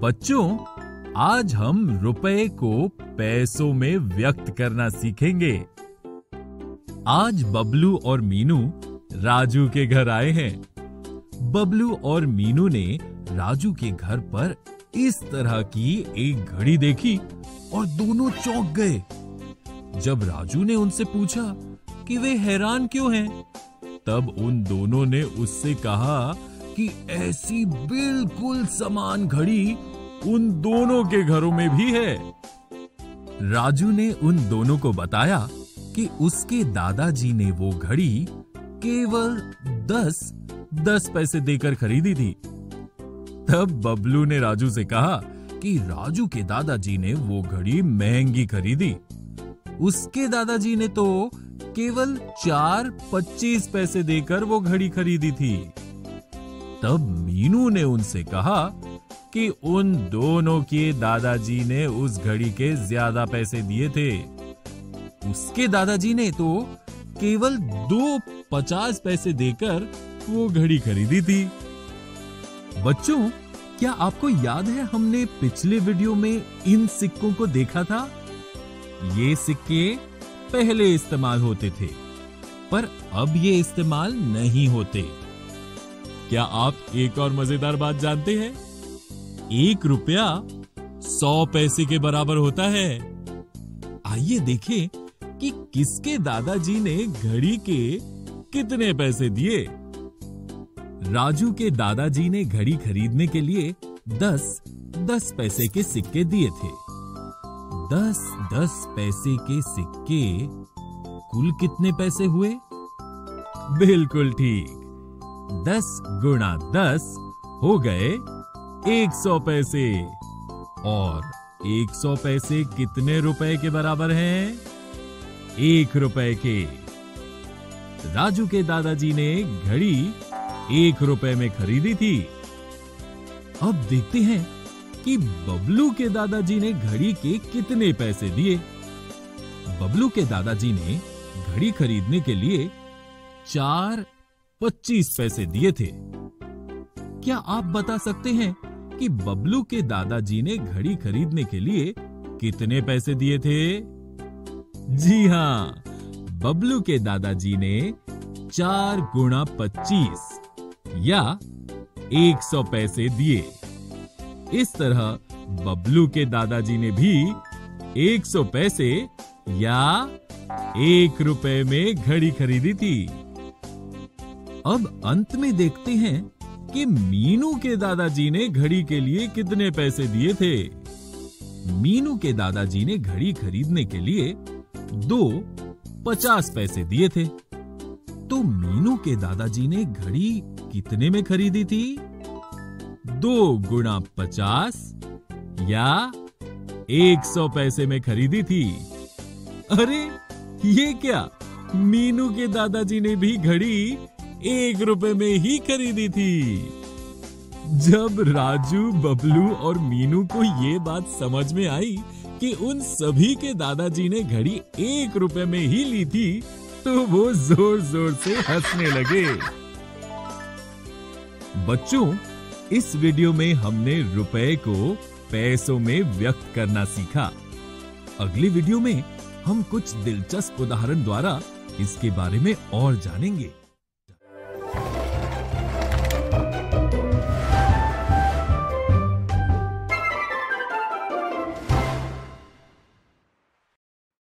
बच्चों, आज हम रुपए को पैसों में व्यक्त करना सीखेंगे। आज बबलू और मीनू राजू के घर आए हैं। बबलू और मीनू ने राजू के घर पर इस तरह की एक घड़ी देखी और दोनों चौंक गए। जब राजू ने उनसे पूछा कि वे हैरान क्यों हैं, तब उन दोनों ने उससे कहा कि ऐसी बिल्कुल समान घड़ी उन दोनों के घरों में भी है। राजू ने उन दोनों को बताया कि उसके दादाजी ने वो घड़ी केवल 10 पैसे देकर खरीदी थी। तब बबलू ने राजू से कहा कि राजू के दादाजी ने वो घड़ी महंगी खरीदी। उसके दादाजी ने तो केवल 4.25 पैसे देकर वो घड़ी खरीदी थी। तब मीनू ने उनसे कहा कि उन दोनों के दादाजी ने उस घड़ी के ज्यादा पैसे दिए थे। उसके दादाजी ने तो केवल 2.50 पैसे देकर वो घड़ी खरीदी थी। बच्चों, क्या आपको याद है हमने पिछले वीडियो में इन सिक्कों को देखा था? ये सिक्के पहले इस्तेमाल होते थे, पर अब ये इस्तेमाल नहीं होते। क्या आप एक और मजेदार बात जानते हैं? 1 रुपया 100 पैसे के बराबर होता है। आइए देखें कि किसके दादाजी ने घड़ी के कितने पैसे दिए। राजू के दादाजी ने घड़ी खरीदने के लिए 10 पैसे के सिक्के दिए थे। 10 पैसे के सिक्के कुल कितने पैसे हुए? बिल्कुल ठीक, 10 गुणा 10 हो गए 100 पैसे। और 100 पैसे कितने रुपए के बराबर हैं? 1 रुपए के। राजू के दादाजी ने घड़ी 1 रुपए में खरीदी थी। अब देखते हैं कि बबलू के दादाजी ने घड़ी के कितने पैसे दिए। बबलू के दादाजी ने घड़ी खरीदने के लिए 4.25 पैसे दिए थे। क्या आप बता सकते हैं कि बबलू के दादाजी ने घड़ी खरीदने के लिए कितने पैसे दिए थे? जी हां, बबलू के दादाजी ने 4 गुणा 25 या 100 पैसे दिए। इस तरह बबलू के दादाजी ने भी 100 पैसे या 1 रुपए में घड़ी खरीदी थी। अब अंत में देखते हैं कि मीनू के दादाजी ने घड़ी के लिए कितने पैसे दिए थे। मीनू के दादाजी ने घड़ी खरीदने के लिए 2.50 पैसे दिए थे। तो मीनू के दादाजी ने घड़ी कितने में खरीदी थी? 2 गुणा 50 या 100 पैसे में खरीदी थी। अरे ये क्या, मीनू के दादाजी ने भी घड़ी 1 रुपए में ही खरीदी थी। जब राजू, बबलू और मीनू को ये बात समझ में आई कि उन सभी के दादाजी ने घड़ी 1 रुपए में ही ली थी, तो वो जोर जोर से हंसने लगे। बच्चों, इस वीडियो में हमने रुपए को पैसों में व्यक्त करना सीखा। अगली वीडियो में हम कुछ दिलचस्प उदाहरण द्वारा इसके बारे में और जानेंगे।